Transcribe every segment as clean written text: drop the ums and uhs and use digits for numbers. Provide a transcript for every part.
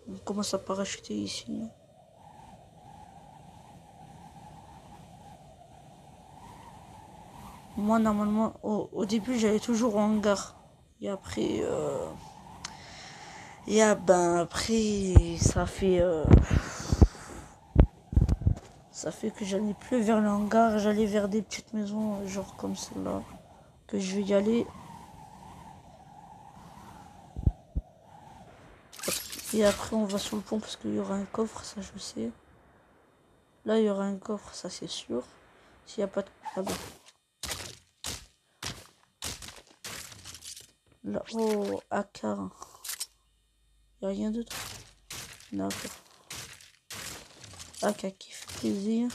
On commence à parachuter ici. Moi, normalement, au début, j'allais toujours au hangar. Et après, après, ça fait que j'allais plus vers le hangar, j'allais vers des petites maisons, genre comme celle-là, que je vais y aller. Et après, on va sur le pont parce qu'il y aura un coffre, ça je sais. Là, il y aura un coffre, ça c'est sûr. S'il n'y a pas de... Ah ben. Là, oh, AK. Il n'y a rien d'autre. D'accord. AK qui fait plaisir.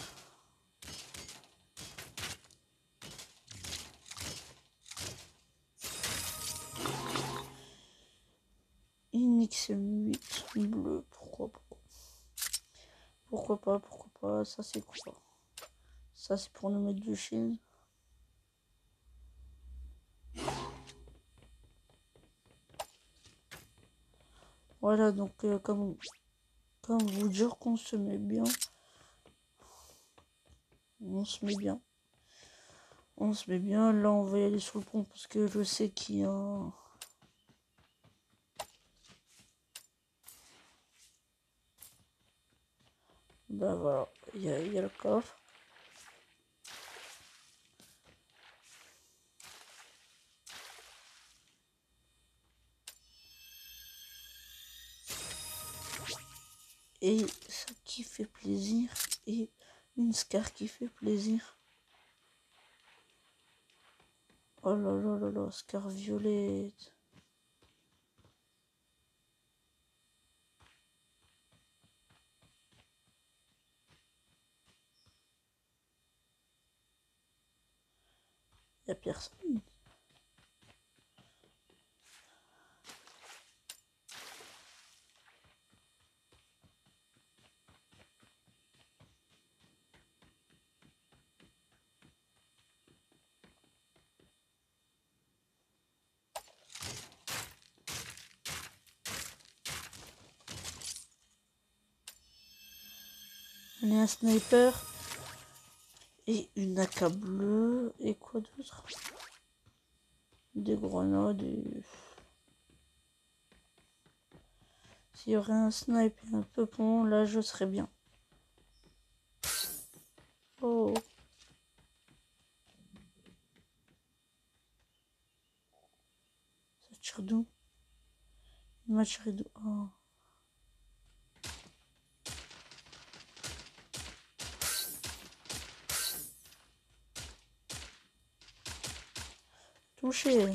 Une XM8 bleu, pourquoi pas. Pourquoi pas, ça c'est quoi? Ça c'est pour nous mettre du shield. Voilà, donc comme vous dire qu'on se met bien. On se met bien. On se met bien. Là, on va y aller sur le pont parce que je sais qu'il y a... Bah voilà, il y a le coffre. Et ça qui fait plaisir. Et une scar qui fait plaisir. Oh là là là là, scar violette. Il n'y a personne. On est un sniper. Et une AK bleue. Et quoi d'autre? Des grenades et... S'il y aurait un sniper et un peupon, là je serais bien. Oh. Ça tire d'où? Il m'a tiré d'où? Oh. Touché.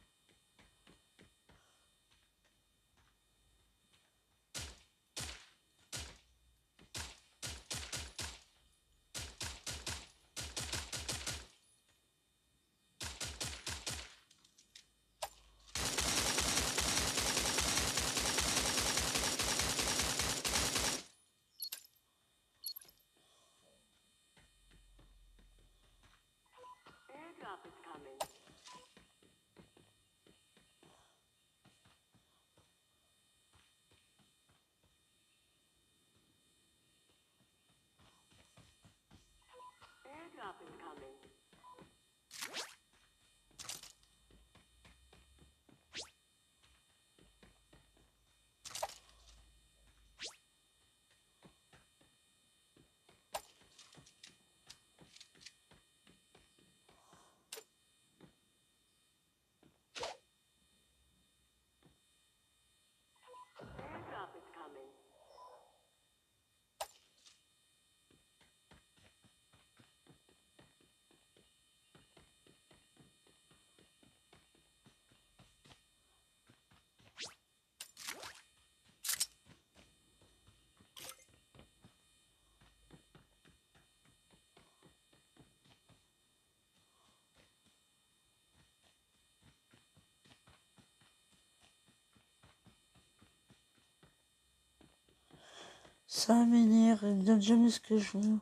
Ça m'énerve, il me donne jamais ce que je veux.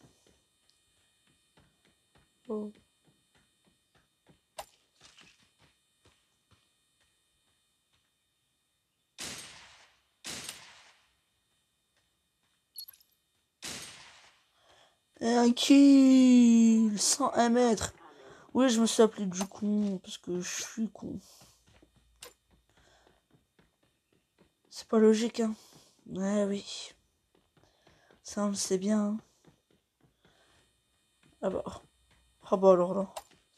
Oh. Et un kill 101 mètres. Oui, je me suis appelé du con, parce que je suis con. C'est pas logique, hein. Ouais, oui. Ça, on le sait bien. Hein. Ah bah. Ah bah alors là.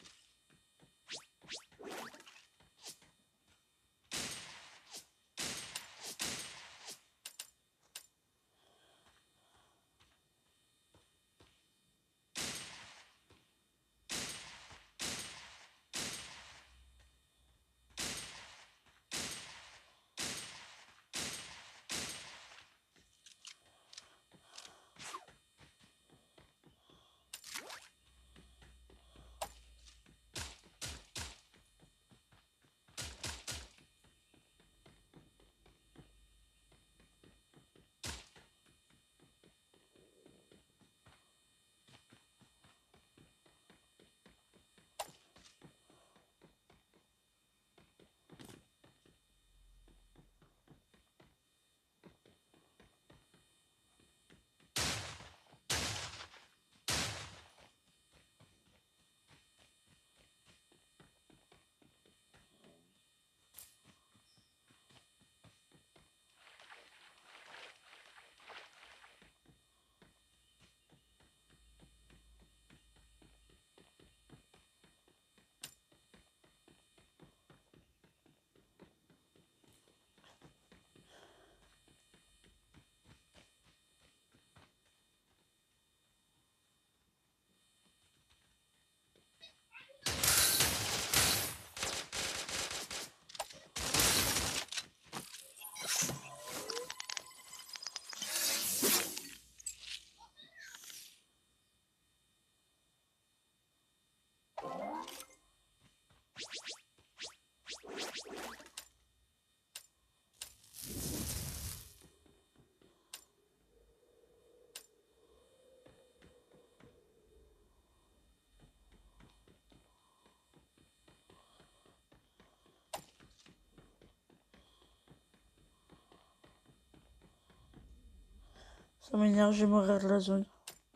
Ça m'énerve, je vais mourir de la zone.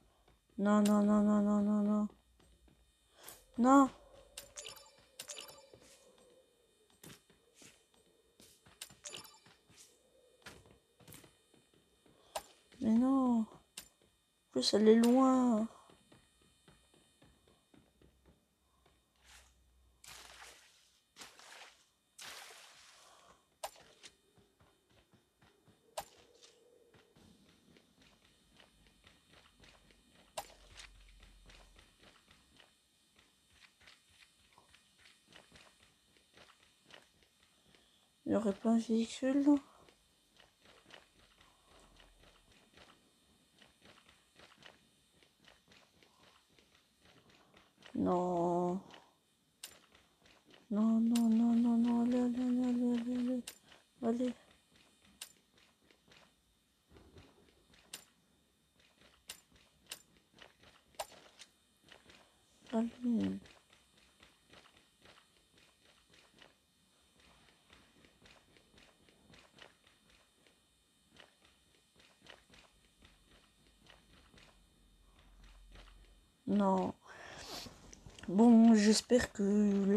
Non, non, non, non, non, non, non. Non. Mais non. En plus, elle est loin. Il n'y aurait pas un véhicule là? Non. Non, non, non, non, non, allez, allez, allez, allez, allez, allez. Allez. Allez. Non. Bon, j'espère que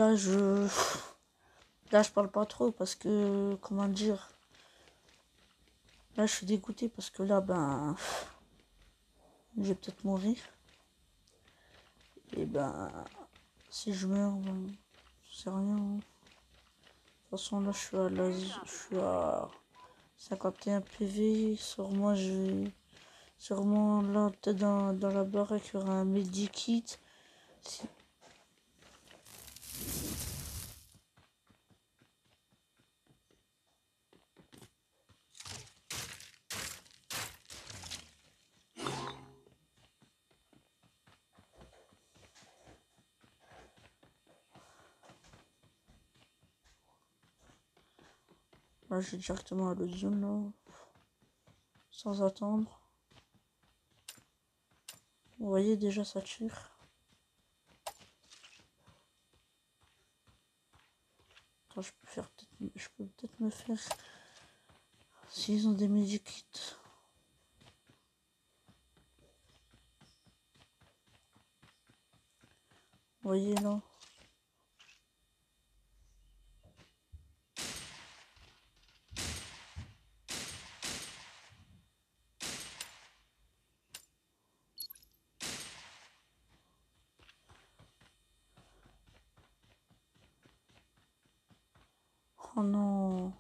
là, je parle pas trop parce que, comment dire, là, je suis dégoûtée parce que là, ben, je vais peut-être mourir. Et ben, si je meurs, ben, c'est rien. Hein. De toute façon, là, je suis à 51 PV. Sûrement, là, peut-être dans la baraque, il y aura un medikit. Si- Là, je vais directement à l'autre zone, là, sans attendre. Vous voyez, déjà, ça tire. Attends, je peux peut-être me faire... S'ils ont des medikits. voyez là. Oh non.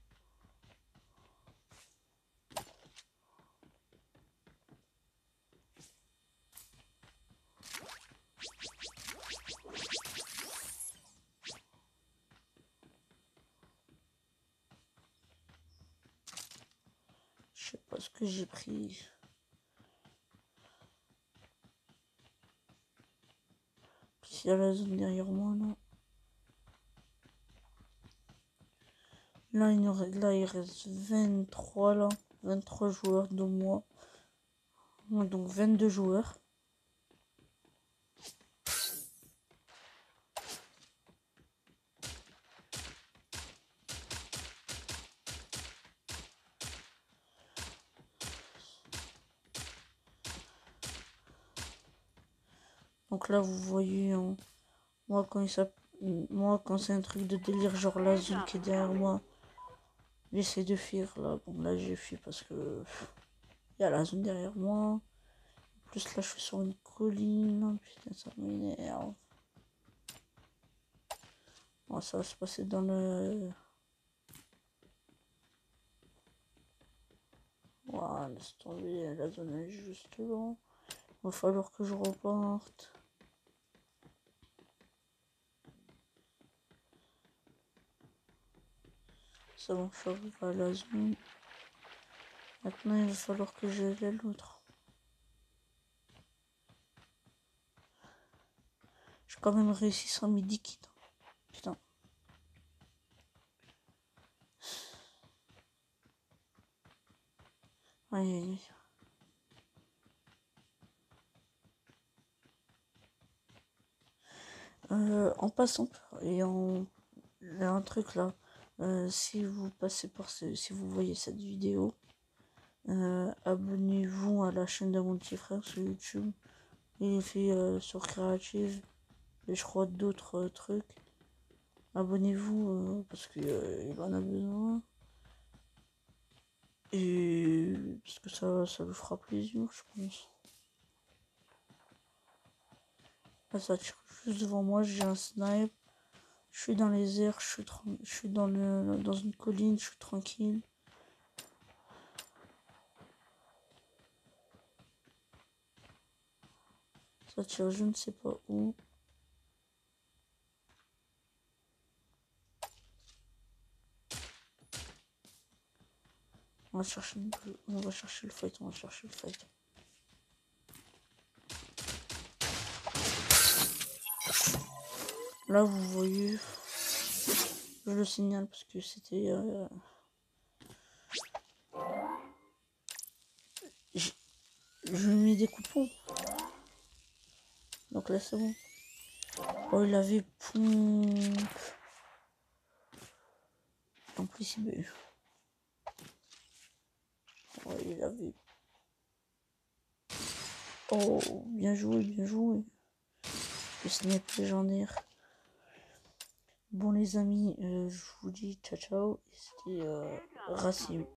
Je sais pas ce que j'ai pris. Puis il y a la zone derrière moi là. Là il reste 23 là. 23 joueurs de moi. Donc 22 joueurs. Donc là vous voyez hein, moi quand c'est un truc de délire genre la zone qui est derrière moi. J'essaie de fuir là. Bon là j'ai fui parce que il y a la zone derrière moi. En plus là je suis sur une colline. Putain ça m'énerve. Bon, ça va se passer dans le... Voilà, laisse tomber, la zone est juste là. Il va falloir que je reparte. C'est bon, je suis arrivé à la zone. Maintenant, il va falloir que j'aille à l'autre. J'ai quand même réussi sans midi kit. Putain. Aïe aïe aïe. En passant, et en... Il y a un truc là. Si vous passez par si vous voyez cette vidéo, abonnez-vous à la chaîne de mon petit frère sur YouTube. Il est fait sur Creative et je crois d'autres trucs. Abonnez-vous parce qu'il il en a besoin. Et parce que ça lui fera plaisir, je pense. Là, ça tire juste devant moi, j'ai un snipe. Je suis dans les airs, je suis dans une colline, je suis tranquille. Ça tire je ne sais pas où. On va chercher le fight, on va chercher le fight. Là vous voyez, je le signale parce que c'était... je lui mets des coupons. Donc là c'est bon. Oh il avait pompe. En plus il veut. Oh il avait. Oh bien joué, bien joué. Le snipe légendaire. Bon les amis, je vous dis ciao ciao. C'était Racim.